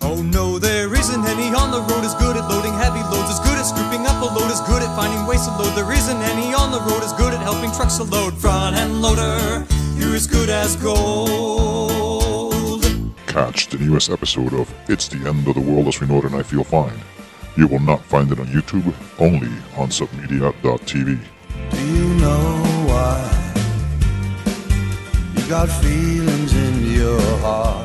Oh no, there isn't any on the road as good at loading heavy loads, as good at scooping up a load, as good at finding ways to load. There isn't any on the road as good at helping trucks to load. Front end loader, you're as good as gold. Catch the newest episode of It's the End of the World as We Know It and I Feel Fine. You will not find it on YouTube, only on submedia.tv. Do you know why you got feelings in your heart?